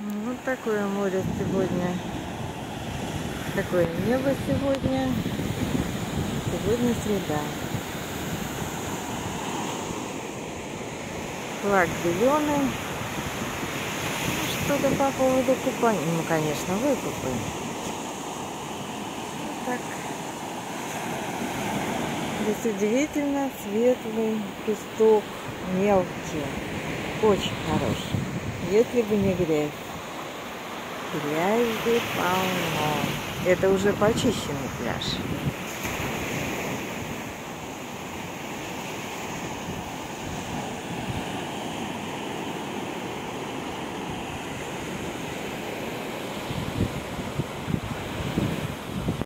Вот такое море сегодня. Такое небо сегодня. Сегодня среда. Флаг зеленый. Что-то по поводу купания. Ну, конечно, выкупаем. Вот так. Здесь удивительно светлый песок, мелкий. Очень хороший. Если бы не грязь. Грязи полно. Это уже почищенный пляж.